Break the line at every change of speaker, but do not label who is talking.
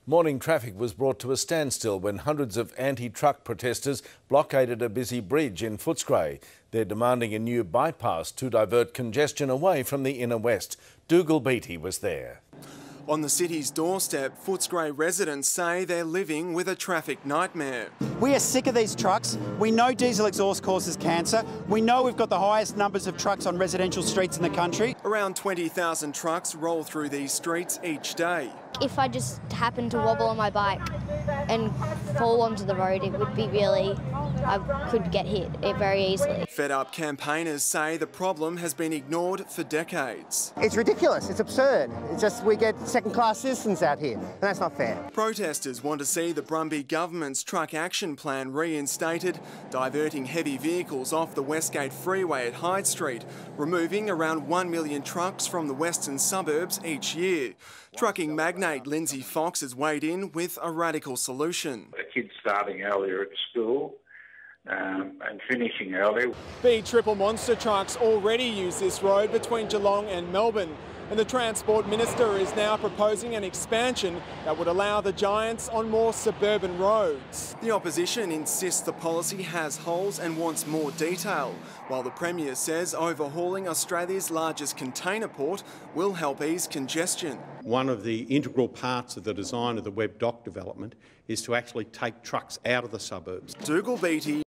Morning traffic was brought to a standstill when hundreds of anti-truck protesters blockaded a busy bridge in Footscray. They're demanding a new bypass to divert congestion away from the inner west. Dougal Beattie was there.
On the city's doorstep, Footscray residents say they're living with a traffic nightmare.
We are sick of these trucks. We know diesel exhaust causes cancer. We know we've got the highest numbers of trucks on residential streets in the country.
Around 20,000 trucks roll through these streets each day.
If I just happened to wobble on my bike and fall onto the road, it would be I could get hit very easily.
Fed up campaigners say the problem has been ignored for decades.
It's ridiculous, it's absurd. It's just we get second-class citizens out here, and that's not fair.
Protesters want to see the Brumby government's truck action plan reinstated, diverting heavy vehicles off the Westgate Freeway at Hyde Street, removing around 1 million trucks from the western suburbs each year. Trucking magnate Lindsay Fox has weighed in with a radical solution.
The kids starting earlier at school and finishing early.
B-Triple monster trucks already use this road between Geelong and Melbourne, and the Transport Minister is now proposing an expansion that would allow the giants on more suburban roads. The opposition insists the policy has holes and wants more detail, while the Premier says overhauling Australia's largest container port will help ease congestion.
One of the integral parts of the design of the Webb Dock development is to actually take trucks out of the suburbs.
Dougal Beattie.